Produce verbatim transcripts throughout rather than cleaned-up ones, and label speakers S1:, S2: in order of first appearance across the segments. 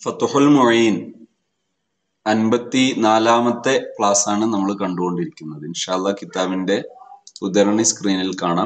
S1: ഫതുഹുൽ Moeen അൻപത്തി നാലാമത്തെ class ആണ് നമ്മൾ കണ്ടുകൊണ്ടിരിക്കുന്നത്. ഇൻഷാ അല്ലാഹ് കിതാബിന്റെ ഉദ്ധരണി സ്ക്രീനിൽ കാണാം.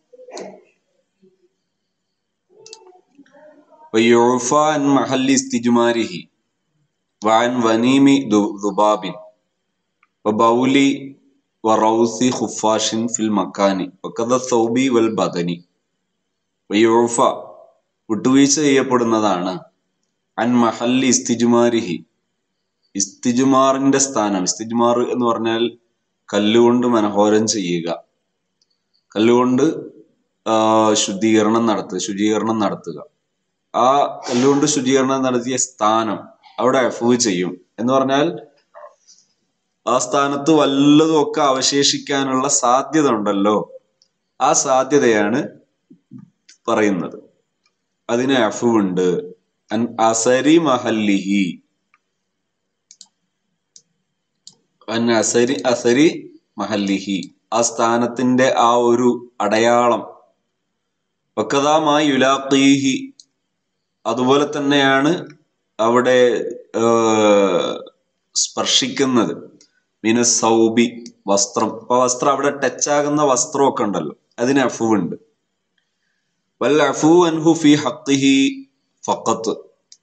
S1: വയുഫ അൻ മഹല്ലി ഇസ്തിജ്മാരിഹി വഅൻ വനീമി ദുബാബിൻ വബൗലി വറൗസി ഖുഫാഷിൻ ഫിൽ മക്കാനി വകദ സൗബി വൽ ബദനി. വയുഫ വിട്ടുവീഴ്ച ചെയ്യപ്പെടുന്നതാണ് അൻ മഹല്ലി ഇസ്തിജ്മാരിഹി, ഇസ്തിജ്മാറിന്റെ സ്ഥാനം. ഇസ്തിജ്മാർ എന്ന് പറഞ്ഞാൽ കല്ലുകൊണ്ട് മനോഹരം ചെയ്യുക, കല്ലുകൊണ്ട് ശുദ്ധീകരണം നടത്തുക ശുചീകരണം നടത്തുക ആ കല്ലുകൊണ്ട് ശുചീകരണം നടത്തിയ സ്ഥാനം അവിടെ അഫ്വ് ചെയ്യും എന്ന് പറഞ്ഞാൽ ആ സ്ഥാനത്ത് വല്ലതും ഒക്കെ അവശേഷിക്കാനുള്ള സാധ്യത ഉണ്ടല്ലോ, ആ സാധ്യതയാണ് പറയുന്നത്. അതിന് അഫ്വ് ഉണ്ട്. അൻ അസരി മഹല്ലിഹി, അൻ അസരി അസരി മഹല്ലിഹി, ആ സ്ഥാനത്തിന്റെ ആ ഒരു അടയാളം. വക്കദാമായി യുലാഖീഹി, അതുപോലെ തന്നെയാണ് അവിടെ സ്പർശിക്കുന്നത്. മിന സൗബി, വസ്ത്രം. അപ്പൊ വസ്ത്രം അവിടെ ടച്ച് ആകുന്ന വസ്ത്രമൊക്കെ ഉണ്ടല്ലോ, അതിന് അഫ്വ് ഉണ്ട്. വൽ അഫ്വു അൻഹു ഫി ഹഖ്ഖിഹി ഫഖത്ത്,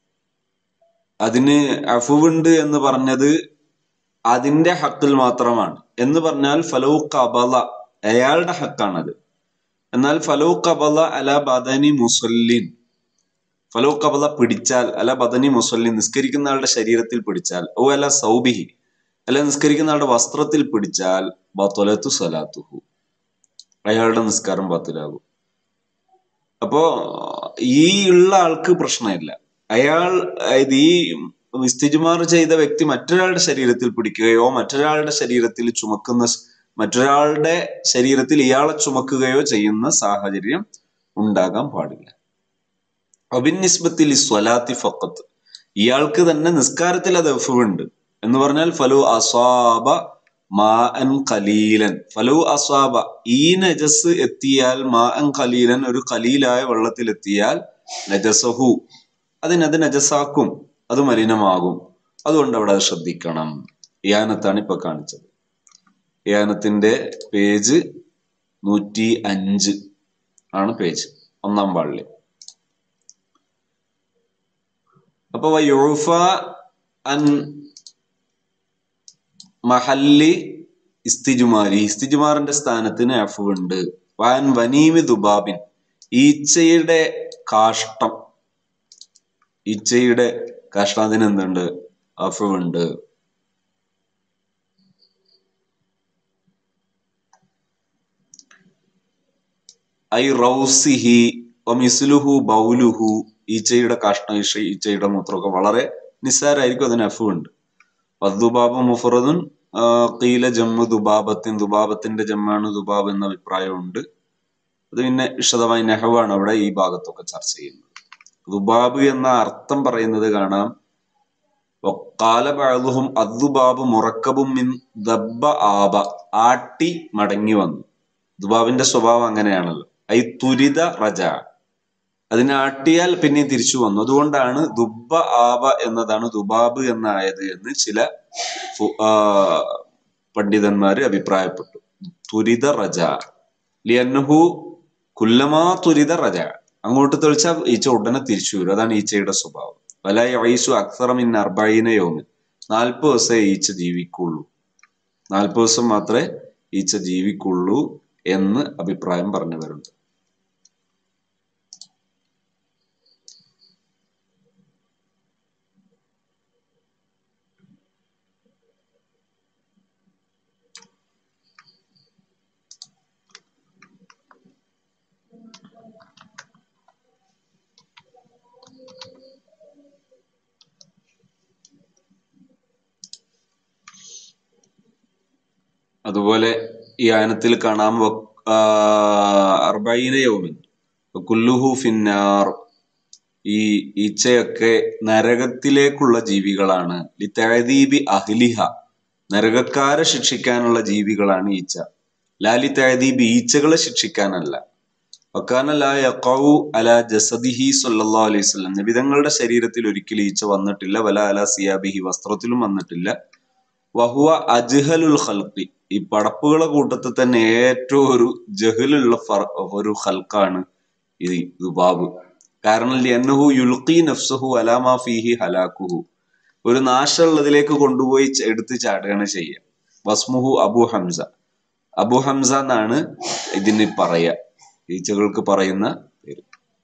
S1: അതിന് അഫ്വ് ഉണ്ട് എന്ന് പറഞ്ഞത് അതിന്റെ ഹക്കിൽ മാത്രമാണ്. എന്ന് പറഞ്ഞാൽ ഫലൗ ഖബല, അയാളുടെ ഹക്കാണത്. എന്നാൽ ഫലൗ ഖബല അല ബദനി മുസല്ലിൻ, ഫലൗ ഖബല പിടിച്ചാൽ, അല ബദനി മുസല്ലിൻ നിസ്കരിക്കുന്ന ആളുടെ ശരീരത്തിൽ പിടിച്ചാൽ, ഓ അല സൗബിഹി അല്ല നിസ്കരിക്കുന്ന ആളുടെ വസ്ത്രത്തിൽ പിടിച്ചാൽ, ബത്വലത്തു സലാത്തുഹു, അയാളുടെ നിസ്കാരം ബാത്തിലാകും. അപ്പോ ഈ ഉള്ള ആൾക്ക് പ്രശ്നമില്ല. അയാൾ ഈ ഇസ്തിജ്മാർ ചെയ്ത വ്യക്തി മറ്റൊരാളുടെ ശരീരത്തിൽ പിടിക്കുകയോ മറ്റൊരാളുടെ ശരീരത്തിൽ ചുമക്കുന്ന മറ്റൊരാളുടെ ശരീരത്തിൽ ഇയാളെ ചുമക്കുകയോ ചെയ്യുന്ന സാഹചര്യം ഉണ്ടാകാൻ പാടില്ല. അബിന്നിസ്ബത്തിൽ സ്വലാത്തി ഫഖത്ത്, ഇയാൾക്ക് തന്നെ നിസ്കാരത്തിൽ അത് അഫ്വ് ഉണ്ട് എന്ന് പറഞ്ഞാൽ ഫലു അസ്വാബ മാ അൻ ഖലീലൻ, ഫലു അസ്വാബ, ഈ നജസ് എത്തിയാൽ, മാ അൻ ഖലീലൻ, ഒരു ഖലീലായ വെള്ളത്തിൽ എത്തിയാൽ, നജസഹു, അതിനത് നജസാക്കും, അത് മലിനമാകും. അതുകൊണ്ട് അവിടെ അത് ശ്രദ്ധിക്കണം. ഇയാനത്താണ് ഇപ്പൊ കാണിച്ചത്. ഇയാനത്തിന്റെ പേജ് നൂറ്റി അഞ്ച് ആണ് പേജ്, ഒന്നാം പാളില്. അപ്പൊ വയുഫ അൻ മഹല്ലി ഇസ്തിജ്മാരി, ഇസ്തിജ്മാറിന്റെ സ്ഥാനത്തിന് അഫ്വ് ഉണ്ട്. വാൻ വനീമി ദുബാബിൻ, ഈച്ചയുടെ കാഷ്ടം, ഈച്ചയുടെ കാഷ്ടത്തിന് എന്തുണ്ട്? അഫ്വ് ഉണ്ട്. ഐ റൗസിഹി വമിസ്ലുഹു ബൗലുഹു, ഈച്ചയുടെ കാഷ്ടം, ഈച്ചയുടെ മൂത്രമൊക്കെ വളരെ നിസ്സാരായിരിക്കും, അതിന് അഫ്വ് ഉണ്ട്. വദ്ദുബാബു മുഫ്റദുൻ ഖീല ജമ്മു ദുബാബത്തിൻ, ദുബാബത്തിന്റെ ജമ്മാണ് ദുബാബ് എന്ന അഭിപ്രായമുണ്ട്. അത് പിന്നെ വിശദമായി നെഹവാണ് അവിടെ ഈ ഭാഗത്തൊക്കെ ചർച്ച ചെയ്യുന്നത്. ദുബാബ് എന്ന അർത്ഥം പറയുന്നത് കാണാം. ഖാല ബഅ്ദുഹും അദ്ദുബാബു മുറക്കബും മിൻ ദബ്ബ ആബ, ആട്ടി മടങ്ങി വന്നു. ദുബാബിന്റെ സ്വഭാവം അങ്ങനെയാണല്ലോ. ഐ തുരിത റജ, അതിനെ ആട്ടിയാൽ പിന്നെ തിരിച്ചു വന്നു. അതുകൊണ്ടാണ് ദുബ്ബ ആബ എന്നതാണ് ദുബാബ് എന്നായത് എന്ന് ചില പണ്ഡിതന്മാര് അഭിപ്രായപ്പെട്ടു. തുരിത റജ ലിയന്നഹു കുല്ലമാ തുരിത റജ, അങ്ങോട്ട് തെളിച്ചാൽ ഈച്ച ഉടനെ തിരിച്ചു വരും. അതാണ് ഈച്ചയുടെ സ്വഭാവം. വല യഈസു അക്സറ മിൻ അർബഈന യൗമൻ, നാൽപ്പത് ദിവസമേ ഈച്ച ജീവിക്കുള്ളൂ, നാൽപ്പത് ദിവസം മാത്രമേ ഈച്ച ജീവിക്കുള്ളൂ എന്ന് അഭിപ്രായം പറഞ്ഞവരുണ്ട്. അതുപോലെ ഈ ആയനത്തിൽ കാണാം അർബഈന യൗമിൻ കുല്ലുഹു ഫിന്നാർ, ഈ ഈച്ചയൊക്കെ നരകത്തിലേക്കുള്ള ജീവികളാണ്. ലിതഅദീബി അഹ്ലിഹ, നരകക്കാരെ ശിക്ഷിക്കാനുള്ള ജീവികളാണ് ഈച്ച. ലാ ലിതഅദീബി, ഈച്ചകളെ ശിക്ഷിക്കാനല്ല. വക്കാന ലാ യഖഉ അലാ ജസദിഹി സ്വല്ലല്ലാഹു അലൈഹി വസല്ലം, നബി തങ്ങളുടെ ശരീരത്തിൽ ഒരിക്കലും ഈച്ച വന്നിട്ടില്ല. വല അലാ സിയാബിഹി, വസ്ത്രത്തിലും വന്നിട്ടില്ല. വഹുവ അജ്ഹലുൽ ഖൽഖി, ഈ പടപ്പുകളെ കൂട്ടത്തിൽ തന്നെ ഏറ്റവും ഒരു ജഹലുള്ള ഒരു ഖൽഖാണ് ഈ ദുബാബ്. കാരണം ലിഅന്നഹു യുൽഖി നഫ്സഹു അലാ മാ ഫീഹി ഹലാക്കുഹു, ഒരു നാശമുള്ളതിലേക്ക് കൊണ്ടുപോയി എടുത്ത് ചാടുകയാണ് ചെയ്യുക. വസ്മുഹു അബു ഹംസ, അബു ഹംസ എന്നാണ് ഇതിന് പറയുക, ഈച്ചകൾക്ക് പറയുന്ന പേര്.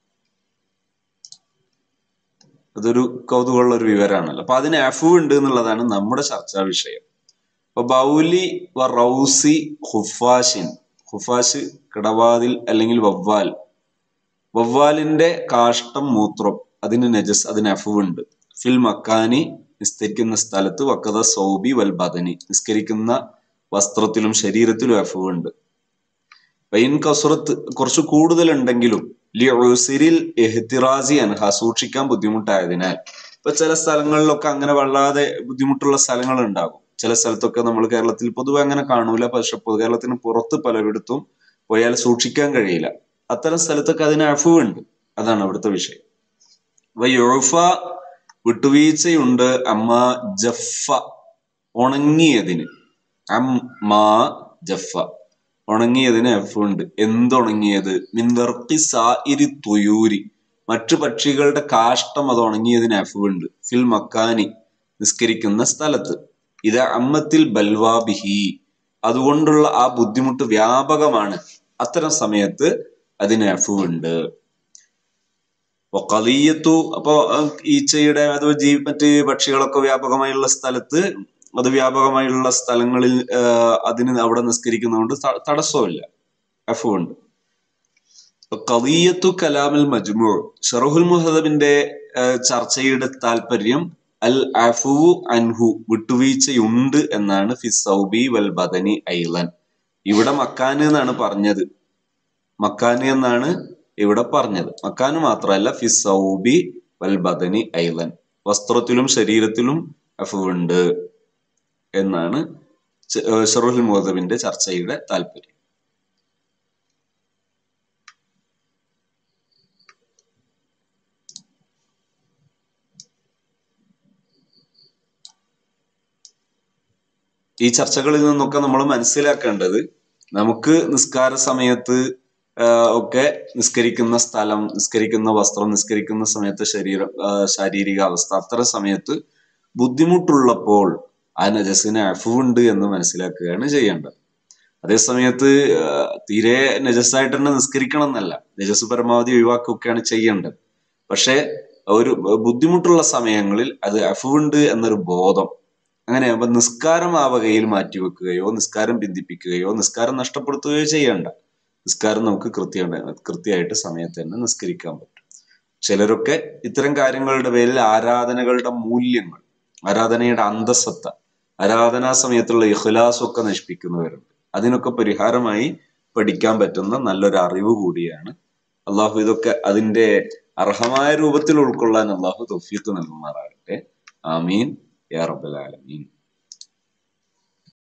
S1: അതൊരു കൗതുകമുള്ള ഒരു വിവരമാണല്ലോ. അപ്പൊ അതിന് അഫു ഉണ്ട് എന്നുള്ളതാണ് നമ്മുടെ ചർച്ചാ വിഷയം. അപ്പൊ ബൗലി വ റൗസി ഖുഫാഷിൻ, ഖുഫാഷ് കിടവാതിൽ അല്ലെങ്കിൽ വവ്വാൽ, വവ്വാലിന്റെ കാഷ്ടം മൂത്രം അതിന് നജസ്, അതിന് അഫു ഉണ്ട്. ഫിൽ മക്കാനി, നിസ്കരിക്കുന്ന സ്ഥലത്ത്. വക്കത സൗബി വൽ ബദനി, നിസ്കരിക്കുന്ന വസ്ത്രത്തിലും ശരീരത്തിലും അഫു ഉണ്ട്. വൈൻ കസുറത്ത്, കുറച്ച് കൂടുതൽ ഉണ്ടെങ്കിലും ലിഉസിരിൽ ഇഹ്തിറാസി അൻഹ, സൂക്ഷിക്കാൻ ബുദ്ധിമുട്ടായതിനാൽ. ഇപ്പൊ ചില സ്ഥലങ്ങളിലൊക്കെ അങ്ങനെ വല്ലാതെ ബുദ്ധിമുട്ടുള്ള സ്ഥലങ്ങൾ ഉണ്ടാകും. ചില സ്ഥലത്തൊക്കെ നമ്മൾ കേരളത്തിൽ പൊതുവെ അങ്ങനെ കാണൂല, പക്ഷെ കേരളത്തിന് പുറത്ത് പലയിടത്തും പോയാൽ സൂക്ഷിക്കാൻ കഴിയില്ല. അത്തരം സ്ഥലത്തൊക്കെ അതിന് അഫു ഉണ്ട്. അതാണ് അവിടുത്തെ വിഷയം. വയുഫ, വിട്ടുവീഴ്ചയുണ്ട്. അമ്മ ജഫ, ഉണങ്ങിയതിന്. അമ്മ ജഫ, ഉണങ്ങിയതിന് അഫു ഉണ്ട്. എന്തുണങ്ങിയത്? മിൻ വർഖി സായിരി തുയൂരി, മറ്റു പക്ഷികളുടെ കാഷ്ടം അത് ഉണങ്ങിയതിന് അഫു ഉണ്ട്. ഫിൽ മക്കാനി, നിസ്കരിക്കുന്ന സ്ഥലത്ത്. ഇത് അമ്മത്തിൽ ബൽവാബിഹി, അതുകൊണ്ടുള്ള ആ ബുദ്ധിമുട്ട് വ്യാപകമാണ്, അത്തരം സമയത്ത് അതിന് അഫു ഉണ്ട്. ഖളിയത്തു, അപ്പോ ഈച്ചയുടെ അത് ജീ മറ്റ് പക്ഷികളൊക്കെ വ്യാപകമായുള്ള സ്ഥലത്ത്, അത് വ്യാപകമായുള്ള സ്ഥലങ്ങളിൽ അതിന് അവിടെ നിസ്കരിക്കുന്നതുകൊണ്ട് തടസ്സമില്ല, അഫു ഉണ്ട്. ഖളിയത്തു കലാമിൽ മജ്മൂ, ശറഹുൽ മുഹദബിന്റെ ചർച്ചയുടെ താല്പര്യം അൽ അഫു അൻഹു, വിട്ടുവീഴ്ചയുണ്ട് എന്നാണ്. ഫി സൗബി വൽ ബദനി ഐലൻ, ഇവിടെ മക്കാന് എന്നാണ് പറഞ്ഞത്, മക്കാന് എന്നാണ് ഇവിടെ പറഞ്ഞത്. മക്കാന് മാത്രമല്ല, ഫി സൗബി വൽ ബദനി ഐലൻ, വസ്ത്രത്തിലും ശരീരത്തിലും അഫു ഉണ്ട് എന്നാണ് ശറഹുൽ മുഹദബിന്റെ ചർച്ചയുടെ താല്പര്യം. ഈ ചർച്ചകളിൽ നിന്നൊക്കെ നമ്മൾ മനസ്സിലാക്കേണ്ടത്, നമുക്ക് നിസ്കാര സമയത്ത് ഒക്കെ നിസ്കരിക്കുന്ന സ്ഥലം, നിസ്കരിക്കുന്ന വസ്ത്രം, നിസ്കരിക്കുന്ന സമയത്ത് ശരീരം, ശാരീരിക അവസ്ഥ, അത്തരം സമയത്ത് ബുദ്ധിമുട്ടുള്ളപ്പോൾ ആ നജസിന് അഫു ഉണ്ട് എന്ന് മനസ്സിലാക്കുകയാണ് ചെയ്യേണ്ടത്. അതേ സമയത്ത് തീരെ നജസായിട്ട് തന്നെ നിസ്കരിക്കണം എന്നല്ല, നജസ് പരമാവധി ഒഴിവാക്കുകയാണ് ചെയ്യേണ്ടത്. പക്ഷെ ഒരു ബുദ്ധിമുട്ടുള്ള സമയങ്ങളിൽ അത് അഫു ഉണ്ട് എന്നൊരു ബോധം, അങ്ങനെ ആകുമ്പോൾ നിസ്കാരം ആ വകയിൽ മാറ്റിവെക്കുകയോ നിസ്കാരം ബന്ധിപ്പിക്കുകയോ നിസ്കാരം നഷ്ടപ്പെടുത്തുകയോ ചെയ്യേണ്ട. നിസ്കാരം നമുക്ക് കൃത്യ കൃത്യമായിട്ട് സമയത്ത് തന്നെ നിസ്കരിക്കാൻ പറ്റും. ചിലരൊക്കെ ഇത്തരം കാര്യങ്ങളുടെ പേരിൽ ആരാധനകളുടെ മൂല്യങ്ങൾ, ആരാധനയുടെ അന്തസത്ത, ആരാധനാ സമയത്തുള്ള ഇഖ്ലാസ് ഒക്കെ നശിപ്പിക്കുന്നവരുണ്ട്. അതിനൊക്കെ പരിഹാരമായി പഠിക്കാൻ പറ്റുന്ന നല്ലൊരു അറിവ് കൂടിയാണ്. അള്ളാഹു ഇതൊക്കെ അതിന്റെ അർഹമായ രൂപത്തിൽ ഉൾക്കൊള്ളാൻ അള്ളാഹു തൗഫീഖ് നൽകുമാറാകട്ടെ. ആമീൻ യാ റബ്ബൽ ആലമീൻ.